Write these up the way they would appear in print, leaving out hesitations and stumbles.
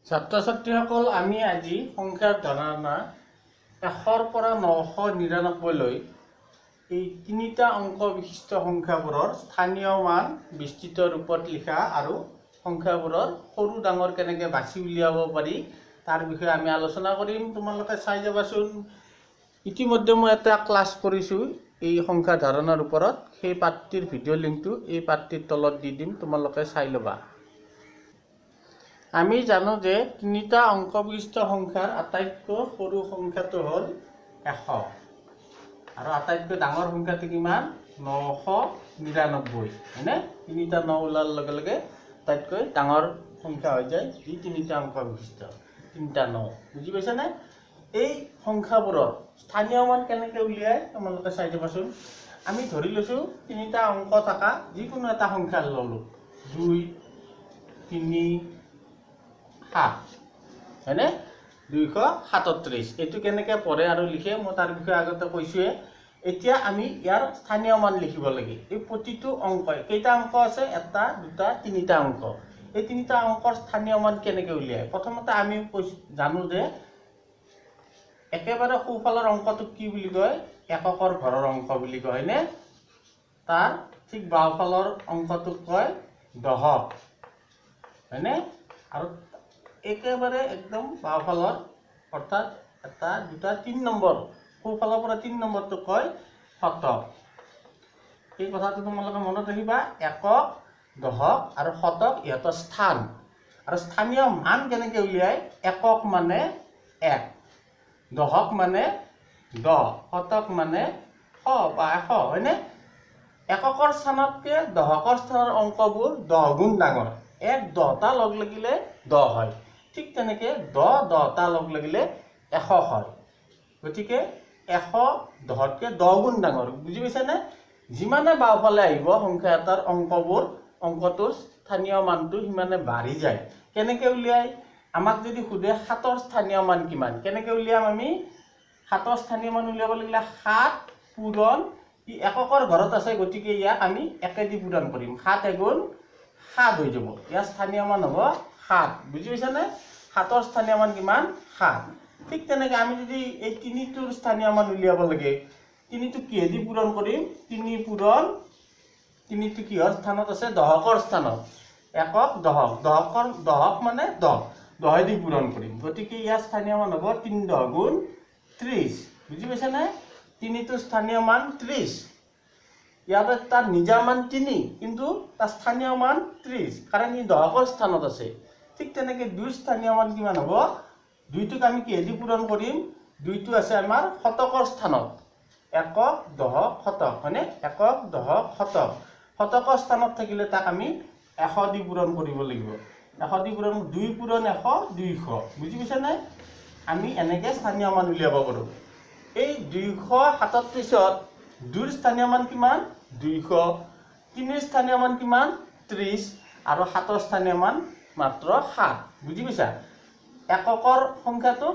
ছাত্ৰ ছাত্ৰীসকল আমি আজি সংখ্যাৰ ধাৰণা 100ৰ পৰা 999 লৈ এই তিনিটা অংক বিশিষ্ট সংখ্যাবোৰৰ স্থানীয় মান বিস্তৃত ৰূপত লিখা আৰু সংখ্যাবোৰৰ সৰু ডাঙৰ কেনেকৈ বাছি উলিয়াব পাৰি তাৰ বিষয়ে আমি আলোচনা কৰিম। তোমালোকে চাই যাবাচোন। ইতিমধ্যে মই এটা ক্লাছ কৰিছোঁ এই সংখ্যা ধাৰণাৰ ওপৰত, সেই পাঠটিৰ ভিডিঅ' লিংকটো এই পাঠটিৰ তলত দি দিম, তোমালোকে চাই ল'বা। আমি জানো যে তিনিটা অংক বিশিষ্ট সংখ্যাৰ আটাইতকৈ সৰু সংখ্যাটো হ'ল 100 আৰু আটাইতকৈ ডাঙৰ সংখ্যাটো কিমান? 999, হয়নে? তিনিটা 9 ওলাৰ লগে লগে আটাইতকৈ ডাঙৰ সংখ্যা হৈ যায় যি তিনিটা অংক বিশিষ্ট, তিনিটা 9। বুজি পাইছানে? এই সংখ্যাবোৰৰ স্থানীয় মান কেনেকৈ উলিয়াই তোমালোকে চাই যাবাচোন। আমি ধৰি লৈছোঁ তিনিটা অংক থকা যিকোনো এটা সংখ্যা ল'লোঁ, 2, 3, 7, হয়নে? 237। এইটো কেনেকৈ পঢ়ে আৰু লিখে মই তাৰ বিষয়ে আগতে কৈছোঁৱে। এতিয়া আমি ইয়াৰ স্থানীয় মান লিখিব লাগে। এই প্ৰতিটো অংকই কেইটা অংক আছে? 1, 2, 3টা অংক। এই তিনিটা অংকৰ স্থানীয় মান কেনেকৈ উলিয়ায়? প্ৰথমতে আমি জানো যে একেবাৰে সোঁফালৰ অংকটোক কি বুলি কয়? এককৰ ঘৰৰ অংক বুলি কয়, হয়নে? তাৰ ঠিক বাওঁফালৰ অংকটোক কয় দশক, হয়নে? আৰু একেবাৰে একদম বাওঁফালৰ অৰ্থাৎ 1, 2, 3 নম্বৰ, সোঁফালৰ পৰা 3 নম্বৰটো কয় শতক। এই কথাটো তোমালোকে মনত ৰাখিবা। একক, দশক আৰু শতক ইহঁতৰ স্থান। আৰু স্থানীয় মান কেনেকৈ উলিয়াই? একক মানে 1, দশক মানে 10, শতক মানে 100 বা 100, হয়নে? এককৰ স্থানতকৈ দশকৰ স্থানৰ অংকবোৰ 10 গুণ ডাঙৰ। 1 10টা লগ লাগিলে 10 হয়। ঠিক তেনেকৈ 10টা লগ লাগিলে 100 হয়। গতিকে 100 10তকৈ 10 গুণ ডাঙৰ। বুজি পাইছানে? যিমানে বাওঁফালে আহিব সংখ্যা এটাৰ অংকটোৰ স্থানীয় মানটো সিমানে বাঢ়ি যায়। কেনেকৈ উলিয়াই? আমাক যদি সোধে 7ৰ স্থানীয় মান কিমান, কেনেকৈ উলিয়াম আমি? 7ৰ স্থানীয় মান উলিয়াব লাগিলে 7 পূৰণ, ই এককৰ ঘৰত আছে গতিকে ইয়াক আমি 1 দি পূৰণ কৰিম। 7 এগুণ 7 হৈ যাব। ইয়াৰ স্থানীয় মান হ'ব 7। বুজি পাইছানে? 7ৰ স্থানীয় মান কিমান? 7। ঠিক তেনেকৈ আমি যদি এই 3টোৰ স্থানীয় মান উলিয়াব লাগে, 3টো কিহেদি পূৰণ কৰিম? 3 পূৰণ 3টো কিহৰ স্থানত আছে? দশকৰ স্থানত। একক দশক, দশক মানে 10, 10 দি পূৰণ কৰিম। গতিকে ইয়াৰ স্থানীয় মান হ'ব 3 10 গুণ 30। বুজি পাইছানে? 3টোৰ স্থানীয় মান 30। ইয়াতে তাৰ নিজা মান 3 কিন্তু তাৰ স্থানীয় মান 30, কাৰণ ই দশকৰ স্থানত আছে। ঠিক তেনেকৈ 2ৰ স্থানীয় মান কিমান হ'ব? 2টোক আমি কিহেদি পূৰণ কৰিম? 2টো আছে আমাৰ শতকৰ স্থানত। একক দশক শতক, হয়নে? একক দশক শতক। শতকৰ স্থানত থাকিলে তাক আমি 100 দি পূৰণ কৰিব লাগিব। 100 দি পূৰণ 2 পূৰণ 100 200। বুজি পাইছানে? আমি এনেকৈ স্থানীয় মান উলিয়াব পাৰোঁ। এই 237ত 2ৰ স্থানীয় মান কিমান? 200, 3ৰ স্থানীয় মান কিমান? 30 আৰু 7ৰ স্থানীয় মান মাত্ৰ 7। বুজি পাইছা? এককৰ সংখ্যাটোক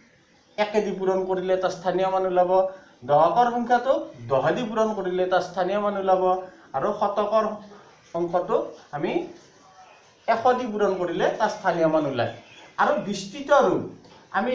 1 দি পূৰণ কৰিলে তাৰ স্থানীয় মান ওলাব, দশকৰ সংখ্যাটোক 10 দি পূৰণ কৰিলে তাৰ স্থানীয় মান ওলাব, আৰু শতকৰ অংকটোক আমি 100 দি পূৰণ কৰিলে তাৰ স্থানীয় মান ওলায়। আৰু বিস্তৃত ৰূপ আমি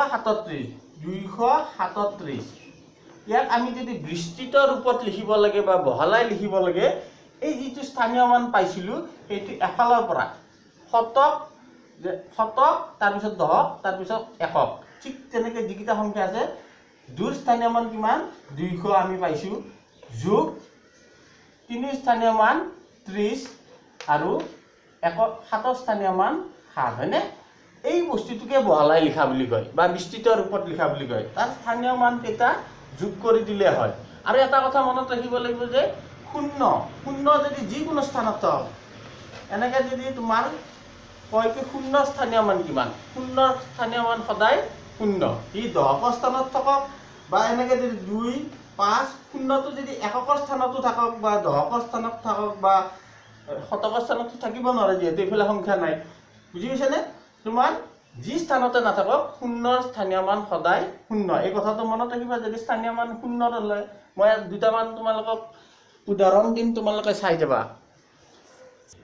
237, ইয়াক আমি যদি বিস্তৃত ৰূপত লিখিব লাগে বা বহলাই লিখিব লাগে, এই যিটো স্থানীয় মান পাইছিলোঁ সেইটো এফালৰ পৰা শতক, তাৰপিছত দশক, তাৰপিছত একক। ঠিক তেনেকৈ যিকেইটা সংখ্যা আছে 2ৰ স্থানীয় মান কিমান? 200 আমি পাইছোঁ, যোগ 3ৰ স্থানীয় মান 30 আৰু 7ৰ স্থানীয় মান 7, হয়নে? এই বস্তুটোকে বহলাই লিখা বুলি কয় বা বিস্তৃত ৰূপত লিখা বুলি কয়। তাৰ স্থানীয় মান কেইটা যোগ কৰি দিলে হয়। আৰু এটা কথা মনত ৰাখিব লাগিব যে শূন্য যদি যিকোনো স্থানত থাকক, এনেকৈ যদি তোমাৰ কয় কি 0ৰ স্থানীয় মান কিমান, 0ৰ স্থানীয় মান সদায় 0। ই দশকৰ স্থানত থাকক বা এনেকৈ যদি 2, 5, 0টো যদি এককৰ স্থানতো থাকক বা দশকৰ স্থানত থাকক বা শতকৰ স্থানতো থাকিব নোৱাৰে, যিহেতু এইফালে সংখ্যা নাই। বুজি পাইছানে? তোমাৰ যি স্থানতে নাথাকক 0ৰ স্থানীয় মান সদায় 0। এই কথাটো মনত ৰাখিবা। যদি স্থানীয় মান 0 হ'লে মই 2টামান তোমালোকক উদাহৰণ দিম, তোমালোকে চাই যাবা।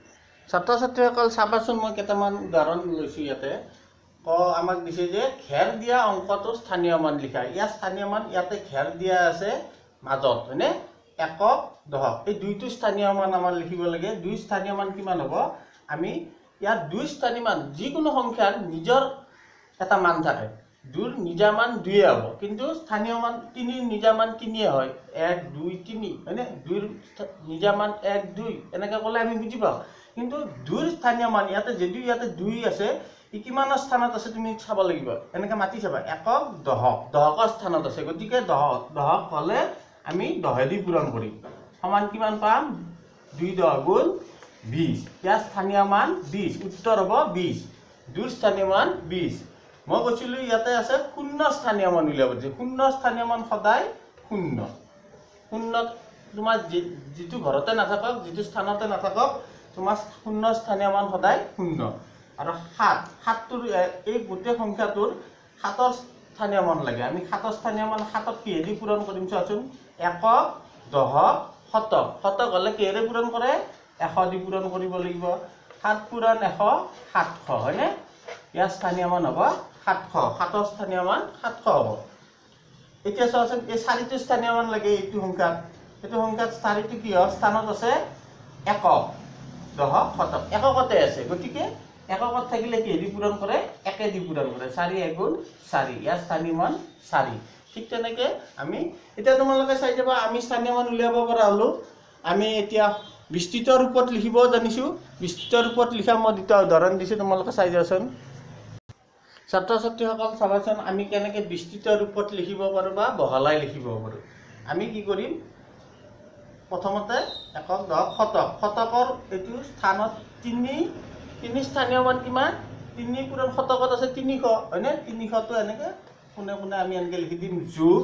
ছাত্ৰ ছাত্ৰীসকল চাবাচোন, মই কেইটামান উদাহৰণ লৈছোঁ ইয়াতে। আমাক দিছে যে ঘেৰ দিয়া অংকটো স্থানীয় মান লিখা। ইয়াৰ স্থানীয় মান ইয়াতে ঘেৰ দিয়া আছে মাজত, হয়নে? একক দশক, এই দুইটো স্থানীয় মান আমাৰ লিখিব লাগে। দুই স্থানীয় মান কিমান হ'ব? আমি ইয়াত দুই স্থানীয় মান, যিকোনো সংখ্যাৰ নিজৰ এটা মান থাকে। দুইৰ নিজা মান 2 হ'ব, কিন্তু স্থানীয় মান 3 নিজা মান 3 হয়। 1 2 3, হয়নে? দুইৰ নিজা মান 1 2 এনেকৈ ক'লে আমি বুজি পাওঁ। কিন্তু দুইৰ স্থানীয় মান ইয়াতে যদিও ইয়াতে 2 আছে, ই কিমানৰ স্থানত আছে তুমি চাব লাগিব। এনেকৈ মাতি চাবা, একক দশক, দশকৰ স্থানত আছে। গতিকে দশক হ'লে আমি 10 দি পূৰণ কৰিম। সমান কিমান পাম? 2 10 গুণ 20। ইয়াৰ স্থানীয় মান 20, উত্তৰ হ'ব 20। দুইৰ স্থানীয় মান 20। মই কৈছিলোঁ ইয়াতে আছে শূন্য স্থানীয় মান উলিয়াব দিছে। শূন্য স্থানীয় মান সদায় শূন্য। শূন্য তোমাৰ যিটো ঘৰতে নাথাকক, যিটো স্থানতে নাথাকক, তোমাৰ শূন্য স্থানীয় মান সদায় শূন্য। আৰু 7টোৰ এই গোটেই সংখ্যাটোৰ 7ৰ স্থানীয় মান লাগে। আমি 7ৰ স্থানীয় মান 7ক কিহেদি পূৰণ কৰিম চোৱাচোন। একক দশক শতক। শতক হ'লে কিহেৰে পূৰণ কৰে? 100 দি পূৰণ কৰিব লাগিব। 7 পূৰণ 100 700, হয়নে? ইয়াৰ স্থানীয় মান হ'ব 700। 7ৰ স্থানীয় মান 700 হ'ব। এতিয়া চোৱাচোন, এই 4টো স্থানীয় মান লাগে এইটো সংখ্যাত। এইটো সংখ্যাত 4টো কিহৰ স্থানত আছে? একক দশক শতক, এককতে আছে। গতিকে এককত থাকিলে কিহেদি পূৰণ কৰে? 1 দি পূৰণ কৰে। 4 1 গুণ 4, ইয়াৰ স্থানীয় মান 4। ঠিক তেনেকৈ আমি এতিয়া তোমালোকে চাই যাবা, আমি স্থানীয় মান উলিয়াব পৰা হ'লোঁ। আমি এতিয়া বিস্তৃত ৰূপত লিখিব জানিছোঁ। বিস্তৃত ৰূপত লিখা মই দুটা উদাহৰণ দিছোঁ, তোমালোকে চাই যাচোন। ছাত্ৰ ছাত্ৰীসকল চাবাচোন, আমি কেনেকৈ বিস্তৃত ৰূপত লিখিব পাৰোঁ বা বহলাই লিখিব পাৰোঁ। আমি কি কৰিম? প্ৰথমতে একক দশক শতক। শতকৰ এইটো স্থানত 3 স্থানীয় মান কিমান? 3 পূৰণ শতকত আছে 300, হয়নে? 300টো এনেকৈ কোনে কোনে আমি এনেকৈ লিখি দিম, যোগ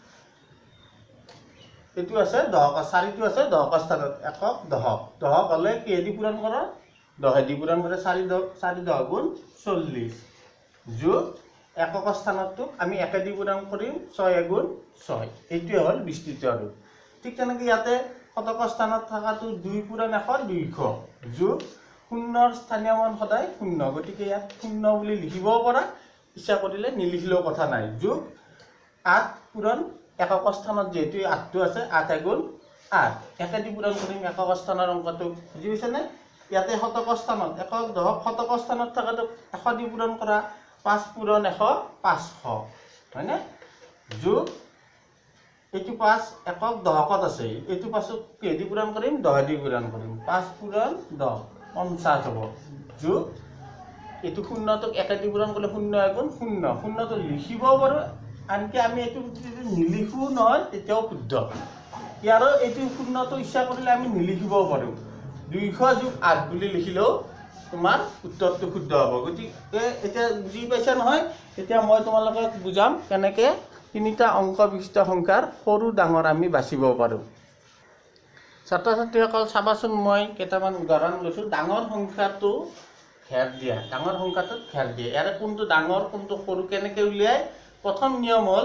এইটো আছে দশকৰ, 4টো আছে দশকৰ স্থানত। একক দশক, দশক হ'লে কিহেদি পূৰণ কৰা? 10 দি পূৰণ কৰে। 4 10 গুণ 40, যোগ এককৰ স্থানটোক আমি 1 দি পূৰণ কৰিম। 6 গুণ 6, এইটোৱে হ'ল বিস্তৃত ৰূপ। ঠিক তেনেকৈ ইয়াতে শতকৰ স্থানত থকাটো 2 পূৰণ 100 200, যোগ শূন্যৰ স্থানীয় মান সদায় শূন্য। গতিকে ইয়াত শূন্য বুলি লিখিবও পৰা, ইচ্ছা কৰিলে নিলিখিলেও কথা নাই। যোগ 8 পূৰণ এককৰ স্থানত যিহেতু 8টো আছে, 8 গুণ 8, 1 দি পূৰণ কৰিম একক স্থানৰ অংকটো। বুজি পাইছেনে? ইয়াতে শতকৰ স্থানত একক দশক শতকৰ স্থানত থকাটো 100 দি পূৰণ কৰা। 5 পূৰণ 100 500, হয়নে? যোগ এইটো 5 একক দশকত আছে, এইটো 5ক কিহেদি পূৰণ কৰিম? 10 দি পূৰণ কৰিম। 5 পূৰণ 10 50 হ'ব, যোগ এইটো শূন্যটোক 1 দি পূৰণ কৰিলে 0 গুণ 0। শূন্যটো লিখিবও পাৰোঁ, আনকি আমি এইটো নিলিখোঁ নহয় তেতিয়াও শুদ্ধ। ইয়াৰো এইটো শূন্যটো ইচ্ছা কৰিলে আমি নিলিখিবও পাৰোঁ। 200 যোগ 8 বুলি লিখিলেও তোমাৰ উত্তৰটো শুদ্ধ হ'ব। গতিকে এতিয়া বুজি পাইছা নহয়? এতিয়া মই তোমালোকক বুজাম কেনেকৈ 3টা অংক বিশিষ্ট সংখ্যাৰ সৰু ডাঙৰ আমি বাচিব পাৰোঁ। ছাত্ৰ ছাত্ৰীসকল চাবাচোন, মই কেইটামান উদাহৰণ লৈছোঁ। ডাঙৰ সংখ্যাটো ঘেৰ দিয়া, ডাঙৰ সংখ্যাটোত ঘেৰ দিয়ে। ইয়াৰে কোনটো ডাঙৰ কোনটো সৰু কেনেকৈ উলিয়াই? প্ৰথম নিয়ম হ'ল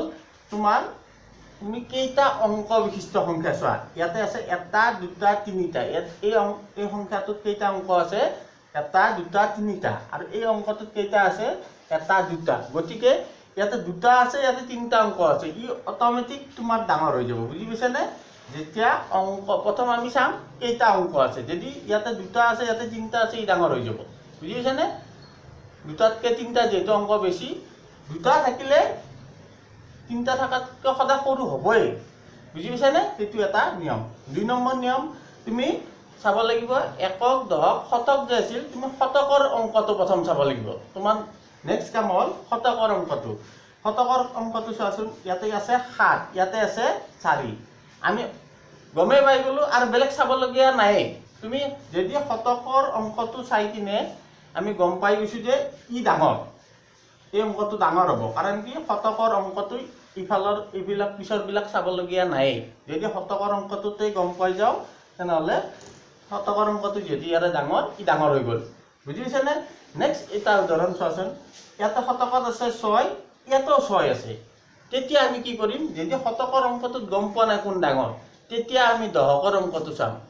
তুমি কেইটা অংক বিশিষ্ট সংখ্যা চোৱা। ইয়াতে আছে 1 2 3টা। ইয়াত এই সংখ্যাটোত কেইটা অংক আছে? 1 2 3টা। আৰু এই অংকটোত কেইটা আছে? 1 2টা। গতিকে ইয়াতে 2টা আছে, ইয়াতে 3টা অংক আছে। ই অট'মেটিক তোমাৰ ডাঙৰ হৈ যাব। বুজি পাইছানে? যেতিয়া অংক প্ৰথম আমি চাম কেইটা অংক আছে। যদি ইয়াতে 2টা আছে, ইয়াতে 3টা আছে, ই ডাঙৰ হৈ যাব। বুজি পাইছানে? 2টাতকৈ 3টা যিহেতু অংক বেছি, 2টা থাকিলে 3টা থকাতকৈ সদায় সৰু হ'বই। বুজি পাইছানে? সেইটো এটা নিয়ম। 2 নম্বৰ নিয়ম, তুমি চাব লাগিব একক দশক শতক যে আছিল, তুমি শতকৰ অংকটো প্ৰথম চাব লাগিব। তোমাৰ নেক্সট কাম হ'ল শতকৰ অংকটো। শতকৰ অংকটো চোৱাচোন, ইয়াতে আছে 7, ইয়াতে আছে 4। আমি গমেই পাই গ'লোঁ আৰু বেলেগ চাবলগীয়া নাই। তুমি যদি শতকৰ অংকটো চাই কিনে আমি গম পাই গৈছোঁ যে ই ডাঙৰ, এই অংকটো ডাঙৰ হ'ব। কাৰণ কি? শতকৰ অংকটো ইফালৰ এইবিলাক পিছৰবিলাক চাবলগীয়া নাই। যদি শতকৰ অংকটোতেই গম পাই যাওঁ, তেনেহ'লে শতকৰ অংকটো যদি ইয়াৰে ডাঙৰ, ই ডাঙৰ হৈ গ'ল। বুজি পাইছেনে? নেক্সট এটা উদাহৰণ চোৱাচোন। ইয়াতে শতকত আছে 6, ইয়াতেও 6 আছে। তেতিয়া আমি কি কৰিম? যদি শতকৰ অংকটোত গম পোৱা নাই কোন ডাঙৰ, তেতিয়া আমি দশকৰ অংকটো চাম।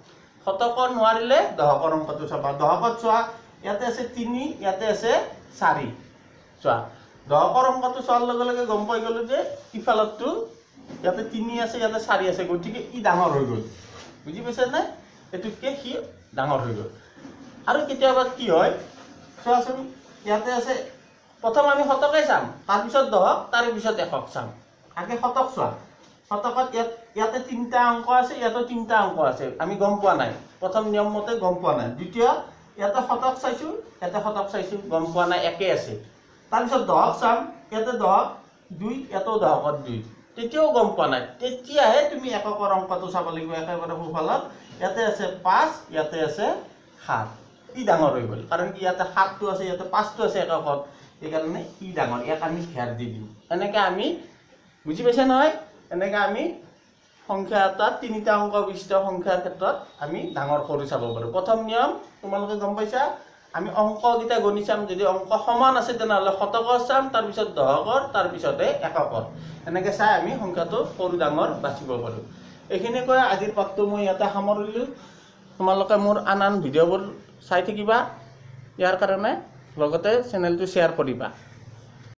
শতকৰ নোৱাৰিলে দহকৰ অংকটো চাবা। দহকত চোৱা, ইয়াতে আছে 3, ইয়াতে আছে 4। চোৱা, দহকৰ অংকটো চোৱাৰ লগে লগে গম পাই গ'লো যে ইফালতটো ইয়াতে 3 আছে, ইয়াতে 4 আছে, গতিকে ই ডাঙৰ হৈ গ'ল। বুজি পাইছে নে? এটুকে সি ডাঙৰ হৈ গ'ল। আৰু কেতিয়াবা কি হয় চোৱাচোন, ইয়াতে আছে, প্ৰথম আমি শতকে চাম, তাৰপিছত দহক, তাৰপিছত একক চাম। আগে শতক চোৱা। শতকত ইয়াতে 3টা অংক আছে, ইয়াতে 3টা অংক আছে, আমি গম পোৱা নাই, প্ৰথম নিয়ম মতে গম পোৱা নাই। দ্বিতীয়, ইয়াতে শতক চাইছোঁ, ইয়াতে শতক চাইছোঁ, গম পোৱা নাই, একে আছে। তাৰপিছত দহক চাম, ইয়াতে দহক 2, ইয়াতেও দহকত 2, তেতিয়াও গম পোৱা নাই। তেতিয়াহে তুমি এককৰ অংকটো চাব লাগিব একেবাৰে সোঁফালত। ইয়াতে আছে 5, ইয়াতে আছে 7, ই ডাঙৰ হৈ গ'ল, কাৰণ কি ইয়াতে 7টো আছে, ইয়াতে 5টো আছে এককত, সেইকাৰণে ই ডাঙৰ, ইয়াক আমি ঘেৰ দি দিম। এনেকৈ আমি, বুজি পাইছে নহয়? এনেকৈ আমি সংখ্যা এটাত 3টা অংক বিশিষ্ট সংখ্যাৰ ক্ষেত্ৰত আমি ডাঙৰ সৰু চাব পাৰোঁ। প্ৰথম নিয়ম তোমালোকে গম পাইছা, আমি অংককেইটা গণি চাম, যদি অংক সমান আছে তেনেহ'লে শতকৰ চাম, তাৰপিছত দহকৰ, তাৰপিছতে এককৰ। এনেকৈ চাই আমি সংখ্যাটো সৰু ডাঙৰ বাচিব পাৰোঁ। এইখিনি কৈ আজিৰ পাঠটো মই ইয়াতে সামৰিলোঁ। তোমালোকে মোৰ আন ভিডিঅ'বোৰ চাই থাকিবা, ইয়াৰ কাৰণে লগতে চেনেলটো শ্বেয়াৰ কৰিবা।